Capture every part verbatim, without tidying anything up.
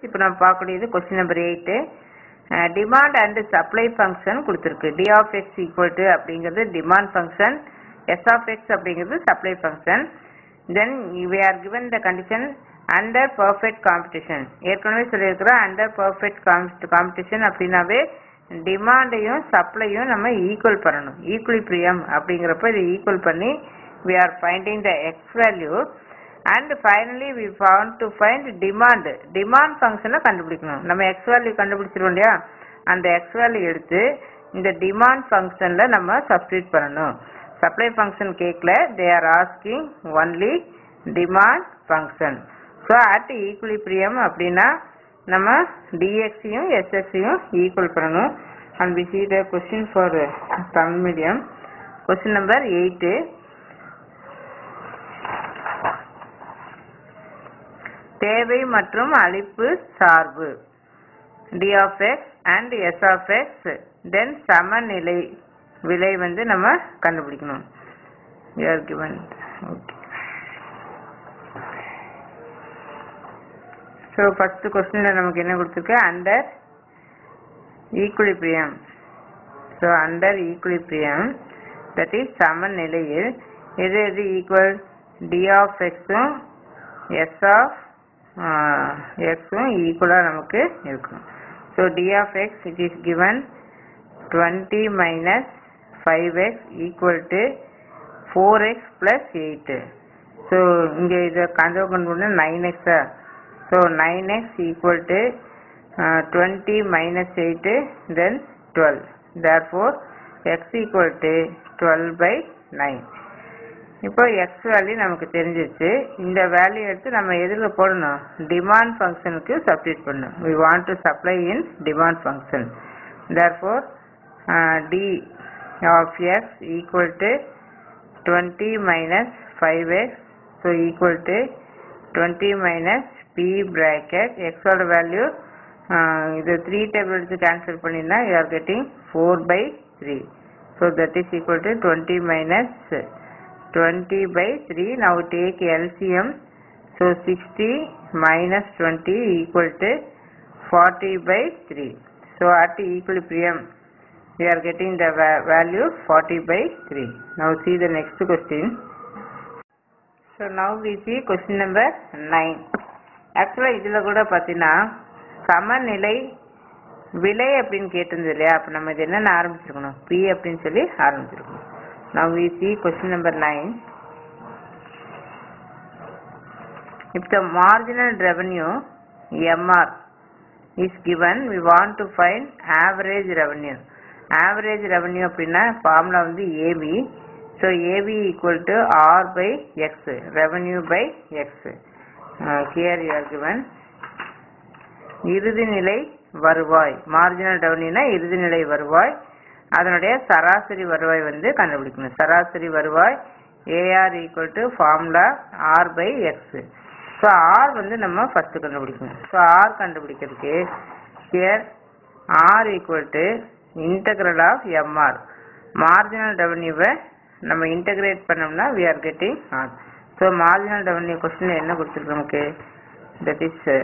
இப்போ நம்ம பார்க்கக்கூடியது question number eight. Demand and supply function கொடுத்துருக்கு. D of x equal to அப்படிங்கிறது demand function, S of x அப்படிங்கிறது supply function. Then we are given the condition under perfect competition. ஏற்கனவே சொல்லியிருக்கிறோம் under perfect competition அப்படின்னாவே டிமாண்டையும் சப்ளையும் நம்ம equal பண்ணணும். Equilibrium அப்படிங்கிறப்ப இதை ஈக்குவல் பண்ணி we are finding the x value and finally we want to find demand. demand ஃபங்க்ஷனை கண்டுபிடிக்கணும். நம்ம x value கண்டுபிடிச்சிருவோம் இல்லையா, அந்த x value எடுத்து இந்த demand ஃபங்க்ஷனில் நம்ம சப்ஸ்டியூட் பண்ணணும். சப்ளை ஃபங்க்ஷன் கேட்கல, they are asking only demand function. So at equilibrium அப்படின்னா நம்ம dxையும் sxையும் ஈக்குவல் பண்ணணும். and we see the question for Tamil medium. question number eight. தேவை மற்றும் அளிப்பு சார்பு d of x and s of x, then சமநிலை விலை வந்து நம்ம கண்டுபிடிக்கணும். we are given. okay. so first questionல நமக்கு என்ன கொடுத்திருக்கு, under equilibrium. so under equilibrium, that is சமநிலையில் எது எது equal, d of x um s of x உம் ஈக்குவலா நமக்கு இருக்கும். so d of x it is given twenty minus five x equal to four x plus eight. so இங்க இத convert பண்ணனும்னா nine x. so nine x equal to uh, twenty minus eight, then twelve. therefore x equal to twelve by nine. இப்போ x value நமக்கு தெரிஞ்சிருச்சு. இந்த value எடுத்து நம்ம எதுல போடணும், டிமாண்ட் ஃபங்க்ஷனுக்கு சப்ஸ்டிட்யூட் பண்ணணும். we want to supply in demand function. therefore uh, d of x equal to twenty minus five x, so equal to twenty minus p bracket x oda value uh, இது three table எடுத்து cancel பண்ணினா you are getting four by three. so that is equal to twenty minus twenty by three. now take L C M. so sixty minus twenty equal to forty by three. so at equilibrium we are getting the va value forty by three. now see the next question. so now we see question number nine. actually இதுல கூட பாத்தீனா சமநிலை விலை அப்படினு கேட்டிருந்தது இல்லையா, அப்ப நம்ம இது என்னன்னு ஆரம்பிச்சிருக்கணும், p அப்படினு சொல்லி ஆரம்பிச்சிருக்கணும். now we see question number nine. if the marginal revenue M R is given, we want to find average revenue. average revenue அப்படினா ஃபார்முலா வந்து A B. so A B equal to R by X, revenue by X. uh, here you are given இறுதிநிலை வருவாய், marginal revenue னா இறுதிநிலை வருவாய், அதனுடைய சராசரி வருவாய் வந்து கண்டுபிடிக்கணும். சராசரி வருவாய் A R equal to formula R by X. so R வந்து நம்ம ஃபர்ஸ்ட் கண்டுபிடிக்கணும். so R கண்டுபிடிக்கிறதுக்கு here R equal to integral of M R. marginal revenue நம்ம integrate பண்ணோம்னா we are getting R. so marginal revenue question என்ன கொடுத்திருக்கு நமக்கு, that is uh,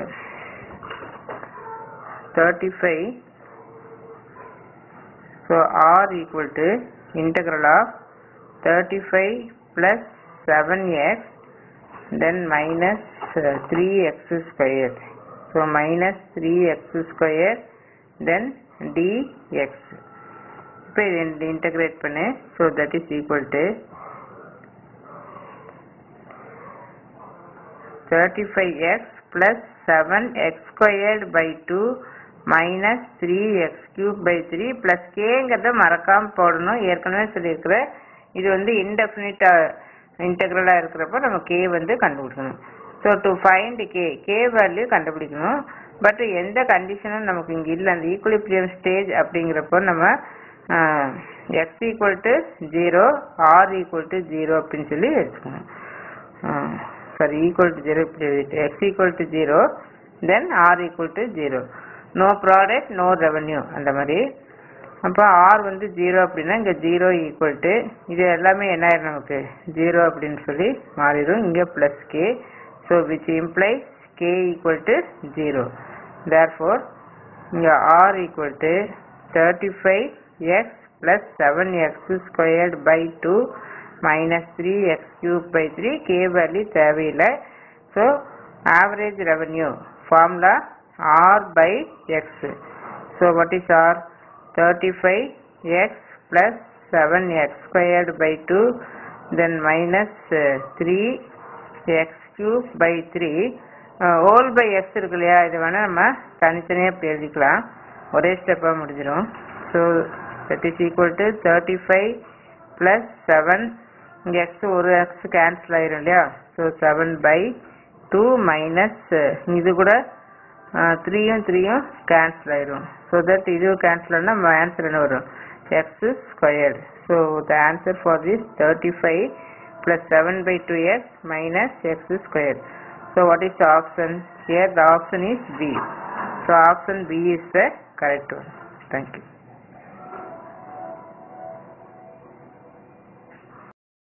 thirty-five. so R equal to integral of thirty-five plus seven x, then minus uh, three x square. so minus three x square, then dx. இப்போ இது integrate பண்ணு. so that is equal to thirty-five x plus seven x squared by two minus three x cube by three plus k ங்கறத மறக்காம போடணும். ஏற்கனவே சொல்லியிருக்கிற இது வந்து indefinite இன்டெக்ரலா இருக்கிறப்ப நம்ம k வந்து கண்டுபிடிக்கணும். so to find k, k value கண்டுபிடிக்கணும். பட் எந்த கண்டிஷனும் நமக்கு இங்க இல்ல. அந்த ஈக்குலிபிரியம் ஸ்டேஜ் அப்படிங்கிறப்போ நம்ம x equal to zero, r equal to zero அப்படினு சொல்லி எடுத்துக்கணும். sorry equal to zero, x equal to zero, then r equal to zero. no product no revenue அந்த மாதிரி. அப்ப r வந்து zero அப்படினா இங்க zero equal to இது எல்லாமே என்ன ஆயிடும் நமக்கு zero அப்படினு சொல்லி மாறிடும். இங்க plus k, so which implies k equal to zero. therefore இங்கே r equal to thirty-five x plus seven x squared by two minus three x cubed by three, k value தேவையில்லை. So average revenue formula r by x. So what is r? thirty-five x plus seven x squared by two, then minus uh, three x cubed by three, uh, whole by x இருக்கு இல்லையா, இது வேணால் நம்ம தனித்தனியாக இப்படி எழுதிக்கலாம், ஒரே ஸ்டெப்பாக முடிஞ்சிடும். So that is equal to thirty-five plus seven, இங்கே x ஒரு x கேன்சல் ஆயிரும் இல்லையா, so seven by two minus இது கூட த்ரீயும் த்ரீயும் கேன்சல் ஆயிரும். ஸோ தட் இது கேன்சல் ஆனால் நம்ம ஆன்சர் என்ன வரும்? X squared. So the answer for this thirty-five plus seven by two x minus x squared. So what is the option? Here the option is B. So option B is the correct one. Thank you.